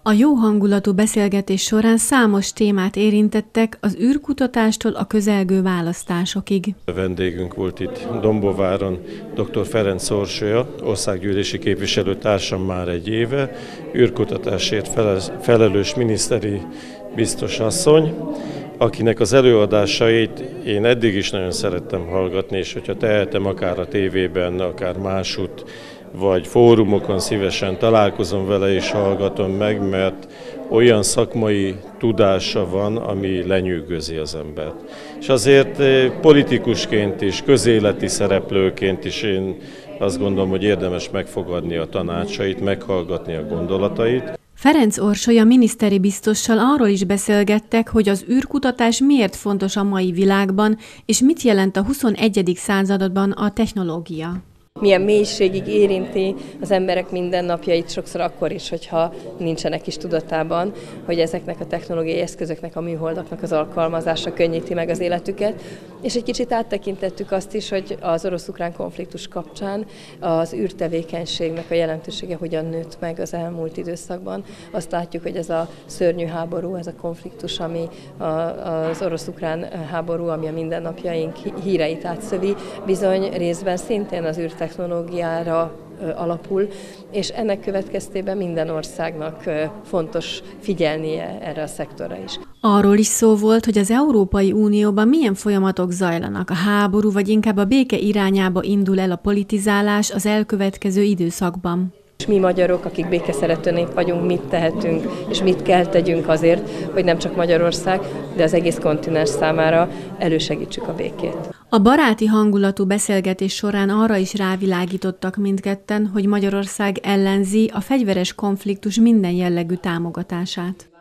A jó hangulatú beszélgetés során számos témát érintettek az űrkutatástól a közelgő választásokig. A vendégünk volt itt Dombováron dr. Ferenc Orsolya, országgyűlési képviselőtársam már egy éve, űrkutatásért felelős miniszteri biztos asszony, akinek az előadásait én eddig is nagyon szerettem hallgatni, és hogyha tehetem, akár a tévében, akár másutt, vagy fórumokon szívesen találkozom vele és hallgatom meg, mert olyan szakmai tudása van, ami lenyűgözi az embert. És azért politikusként is, közéleti szereplőként is én azt gondolom, hogy érdemes megfogadni a tanácsait, meghallgatni a gondolatait. Ferenc Orsolya miniszteri biztossal arról is beszélgettek, hogy az űrkutatás miért fontos a mai világban, és mit jelent a 21. században a technológia. Milyen mélységig érinti az emberek mindennapjait, sokszor akkor is, hogyha nincsenek is tudatában, hogy ezeknek a technológiai eszközöknek, a műholdaknak az alkalmazása könnyíti meg az életüket. És egy kicsit áttekintettük azt is, hogy az orosz-ukrán konfliktus kapcsán az űrtevékenységnek a jelentősége hogyan nőtt meg az elmúlt időszakban. Azt látjuk, hogy ez a szörnyű háború, ez a konfliktus, ami az orosz-ukrán háború, ami a mindennapjaink híreit átszövi, bizony részben szintén az űrtechnológiára alapul, és ennek következtében minden országnak fontos figyelnie erre a szektorra is. Arról is szó volt, hogy az Európai Unióban milyen folyamatok zajlanak, a háború vagy inkább a béke irányába indul el a politizálás az elkövetkező időszakban. Mi magyarok, akik békeszerető nép vagyunk, mit tehetünk és mit kell tegyünk azért, hogy nem csak Magyarország, de az egész kontinens számára elősegítsük a békét. A baráti hangulatú beszélgetés során arra is rávilágítottak mindketten, hogy Magyarország ellenzi a fegyveres konfliktus minden jellegű támogatását.